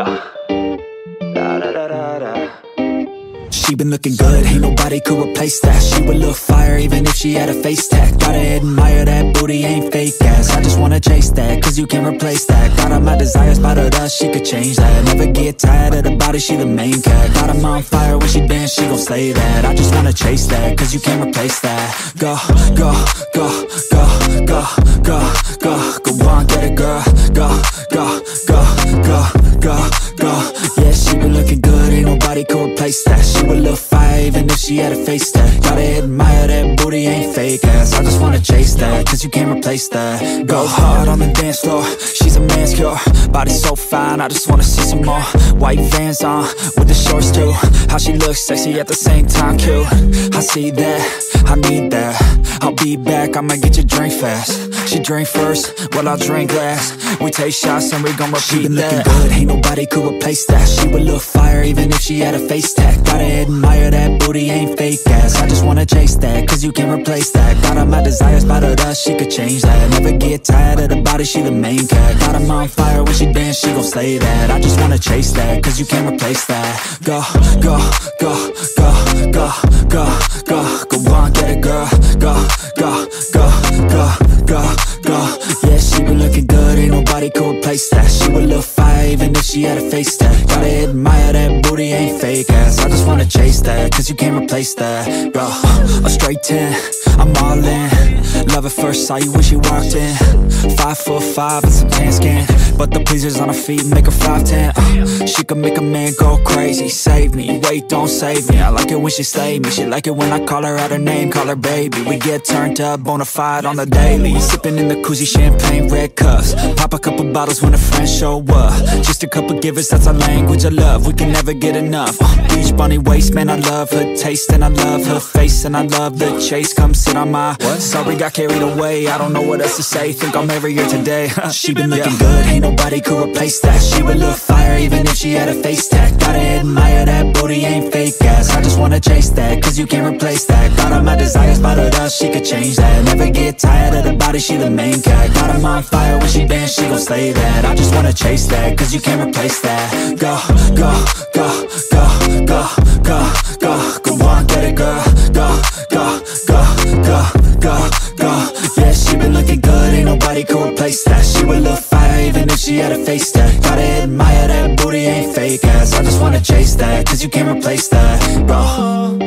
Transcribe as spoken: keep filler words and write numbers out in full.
Yeah. Da da da da da. She been looking good, ain't nobody could replace that. She would look fire even if she had a face tag. Gotta admire that booty, ain't fake ass. I just wanna chase that, cause you can't replace that. Got all my desires by the dust, she could change that. Never get tired of the body, she the main cat. Got 'em on fire when she dance, she gon' slay that. I just wanna chase that, cause you can't replace that. Go, go, go, go, go, go, go. Go on, get it girl. Go, go, go, go, go, go. Yeah, she been looking good, ain't nobody could replace that. She would look fire even if she had a face tag. Gotta admire that booty, ain't fake ass. I just wanna chase that, cause you can't replace that. Go hard on the dance floor, she's a man's cure. Body so fine, I just wanna see some more. White Vans on, with the shorts too. How she looks sexy at the same time cute. I see that, I need that. I'll be back, I'ma get your drink fast. She drink first, well I'll drink last. We take shots and we gon' repeat she been that. Looking good, ain't nobody could replace that. She would look fire even if she had a face tag. Gotta admire that booty, ain't fake ass. I just wanna chase that, cause you can't replace that. Got all my desires by the dust, she could change that. Never get tired of the body, she the main cat. Got 'em on fire when she dance, she gon' slay that. I just wanna chase that, cause you can't replace that. Go, go, go, go, go, go, go. Go on, get it girl. Go, go, go, go, go, go. Yeah, she been looking good, ain't nobody could replace that. She would look fire even if she had a face tag. Gotta admire that booty, ain't fake ass. I just wanna chase that, cause you can't replace that. Bro, a straight ten, I'm all in. Love at first sight, you wish you walked in. Five foot five and some tan skin, but the pleasers on her feet make her five ten. uh, She can make a man go crazy. Save me, wait, don't save me. I like it when she slay me. She like it when I call her out her name, call her baby. We get turned up, bonafide on the daily. Sipping in the koozie, champagne, red cups. Pop a couple bottles when a friend show up. Just a couple givers, that's our language of love. We can never get enough. uh, Beach bunny waist, man, I love her taste. And I love her face, and I love the chase. Come sit on my what? Sorry, got carried away. I don't know what else to say, think I'll marry her today. She been looking yeah. good, ain't nobody could replace that. She would look fire even if she had a face tag. Gotta admire that booty, ain't fake ass. I just wanna chase that, cause you can't replace that. Got all my desires by the dust, she could change that. Never get tired of the body, she the main cat. Got 'em on fire when she dance, she gon' slay that. I just wanna chase that, cause you can't replace that. Go, go, go, go, go, go, go. Go on, get it girl. Go, go, go, go, go, go. Yeah, she been looking good, ain't nobody could replace that. She would look fire even if she had a face tag. Gotta admire that booty, ain't fake ass. I just wanna chase that, cause you can't replace that, bro.